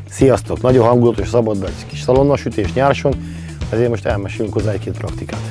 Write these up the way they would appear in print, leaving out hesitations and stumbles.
Sziasztok! Nagyon hangulatos, szabadba egy kis szalonnasütés nyárson, ezért most elmesélünk hozzá egy-két praktikát.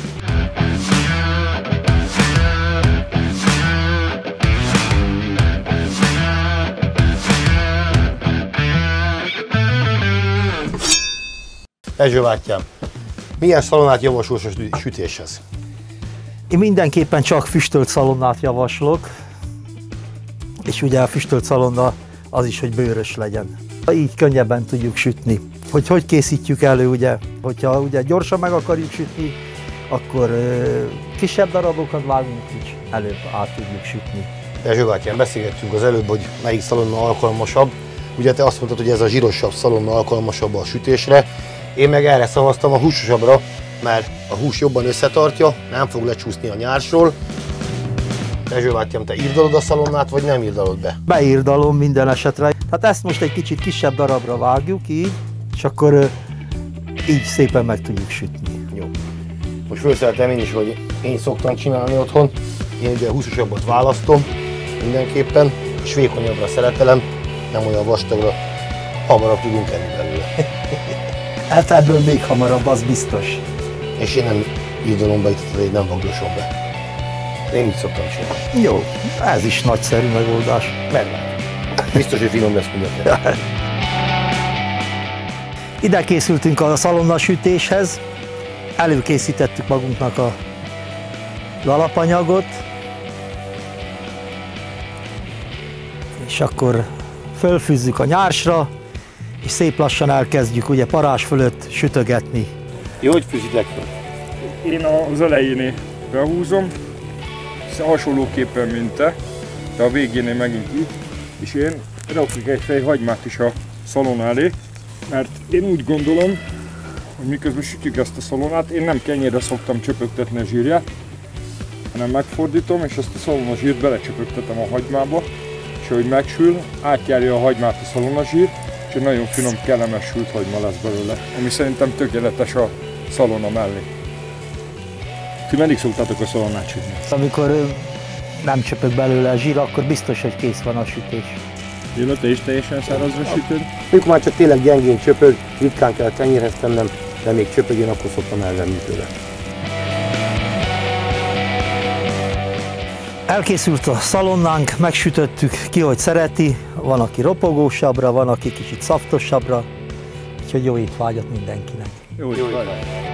Erzső bátyám, milyen szalonnát javasolsz a sütéshez? Én mindenképpen csak füstölt szalonnát javaslok, és ugye a füstölt szalonna az is, hogy bőrös legyen. Így könnyebben tudjuk sütni. Hogy készítjük elő, ugye? Hogyha ugye gyorsan meg akarjuk sütni, akkor kisebb darabokat vágunk, így előbb át tudjuk sütni. Erzső bátyám, beszélgettünk az előbb, hogy melyik szalonna alkalmasabb. Ugye te azt mondtad, hogy ez a zsírosabb szalonna alkalmasabb a sütésre. Én meg erre szavaztam, a húsosabbra, mert a hús jobban összetartja, nem fog lecsúszni a nyársról. Erzső bátyám, te írdalod a szalonnát, vagy nem írdalod be? Beírdalom minden esetre. Hát ezt most egy kicsit kisebb darabra vágjuk így, és akkor így szépen meg tudjuk sütni. Jó. Most felszereltem én is, hogy én szoktam csinálni otthon. Én ugye a húsosabbat választom mindenképpen, és vékonyabbra szeretelem, nem olyan vastagra, hamarabb tudunk enni belőle. Hát ebből még hamarabb, az biztos. És én nem írdalom be, itt nem vagdosom be. Én így szoktam csinálni. Jó, ez is nagyszerű megoldás. Megvárom. Biztos, hogy finom lesz mindenki. Ide készültünk a szalonnasütéshez. Előkészítettük magunknak az alapanyagot. És akkor fölfűzzük a nyársra, és szép lassan elkezdjük ugye parázs fölött sütögetni. Jó, hogy fűzitek fel? Én az elejénél behúzom, hasonlóképpen, mint te, de a végénél megint így, és én rakjuk egy fej hagymát is a szalonna elé, mert én úgy gondolom, hogy miközben sütjük ezt a szalonnát, én nem kenyérre szoktam csöpögtetni a zsírját, hanem megfordítom, és ezt a szalonnazsírt belecsöpögtetem a hagymába, és ahogy megsül, átjárja a hagymát a szalonnazsír, és egy nagyon finom, kellemes sült hagyma lesz belőle, ami szerintem tökéletes a szalonna mellé. Ti meddig szoktátok a szalonnát sütni? Amikor nem csöpög belőle a zsír, akkor biztos, hogy kész van a sütés. Béla, te is teljesen szárazra sütöd? Mikor már csak tényleg gyengén csöpög, ritkán kell tenyérhez tennem, de még csöpög, én akkor szoktam elvenni tőle. Elkészült a szalonnánk, megsütöttük ki, hogy szereti. Van, aki ropogósabbra, van, aki kicsit szaftosabbra. Úgyhogy jó étvágyat mindenkinek. Jó étvágyat!